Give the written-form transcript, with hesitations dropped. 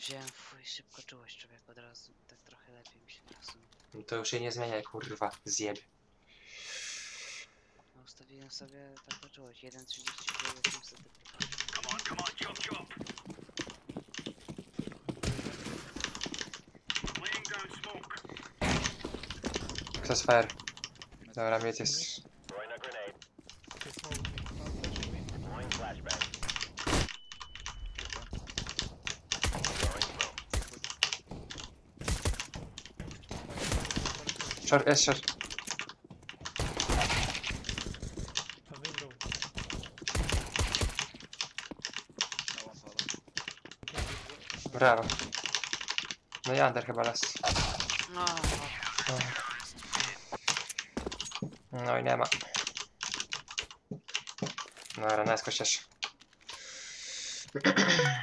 Wziąłem fuj, szybko czułość człowiek od razu. Tak trochę lepiej mi się teraz. No to już jej nie zmieniaj, kurwa, zjeb. No, ustawiłem sobie taką czułość. 1,39 800 typów. Crossfire. Dobra, mieć jest. Short, jest short. Brawo. No i under chyba las. No, No i nie ma. Dobra, na cieszę.